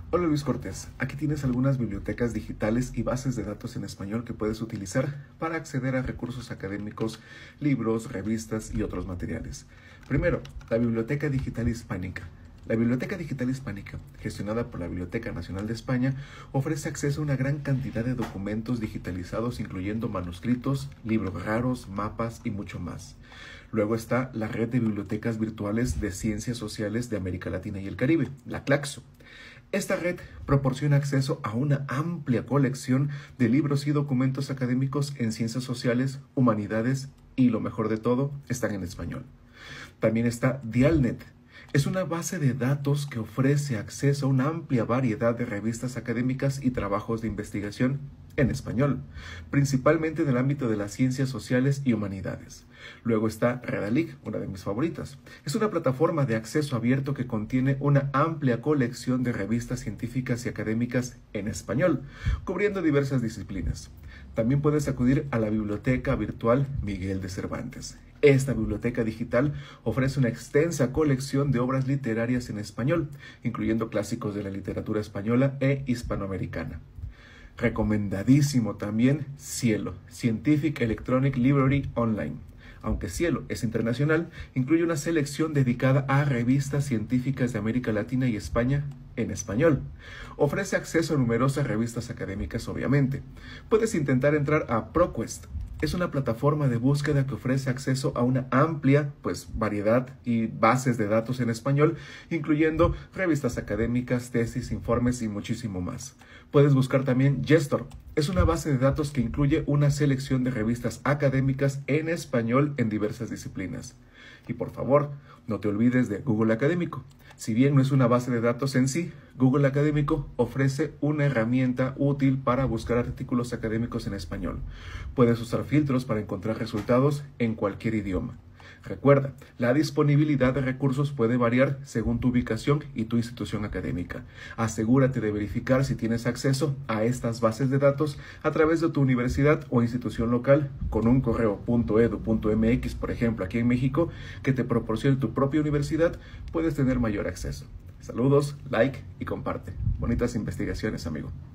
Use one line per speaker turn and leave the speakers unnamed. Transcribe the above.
Hola Luis Cortés, aquí tienes algunas bibliotecas digitales y bases de datos en español que puedes utilizar para acceder a recursos académicos, libros, revistas y otros materiales. Primero, la Biblioteca Digital Hispánica. La Biblioteca Digital Hispánica, gestionada por la Biblioteca Nacional de España, ofrece acceso a una gran cantidad de documentos digitalizados incluyendo manuscritos, libros raros, mapas y mucho más. Luego está la Red de Bibliotecas Virtuales de Ciencias Sociales de América Latina y el Caribe, la CLACSO. Esta red proporciona acceso a una amplia colección de libros y documentos académicos en ciencias sociales, humanidades y, lo mejor de todo, están en español. También está Dialnet. Es una base de datos que ofrece acceso a una amplia variedad de revistas académicas y trabajos de investigación en español, principalmente en el ámbito de las ciencias sociales y humanidades. Luego está Redalyc, una de mis favoritas. Es una plataforma de acceso abierto que contiene una amplia colección de revistas científicas y académicas en español, cubriendo diversas disciplinas. También puedes acudir a la Biblioteca Virtual Miguel de Cervantes. Esta biblioteca digital ofrece una extensa colección de obras literarias en español, incluyendo clásicos de la literatura española e hispanoamericana. Recomendadísimo también Cielo, Scientific Electronic Library Online. Aunque Cielo es internacional, incluye una selección dedicada a revistas científicas de América Latina y España en español. Ofrece acceso a numerosas revistas académicas, obviamente. Puedes intentar entrar a ProQuest. Es una plataforma de búsqueda que ofrece acceso a una amplia variedad y bases de datos en español, incluyendo revistas académicas, tesis, informes y muchísimo más. Puedes buscar también Gestor. Es una base de datos que incluye una selección de revistas académicas en español en diversas disciplinas. Y por favor, no te olvides de Google Académico. Si bien no es una base de datos en sí, Google Académico ofrece una herramienta útil para buscar artículos académicos en español. Puedes usar filtros para encontrar resultados en cualquier idioma. Recuerda, la disponibilidad de recursos puede variar según tu ubicación y tu institución académica. Asegúrate de verificar si tienes acceso a estas bases de datos a través de tu universidad o institución local con un correo .edu.mx, por ejemplo, aquí en México, que te proporcione tu propia universidad, puedes tener mayor acceso. Saludos, like y comparte. Bonitas investigaciones, amigo.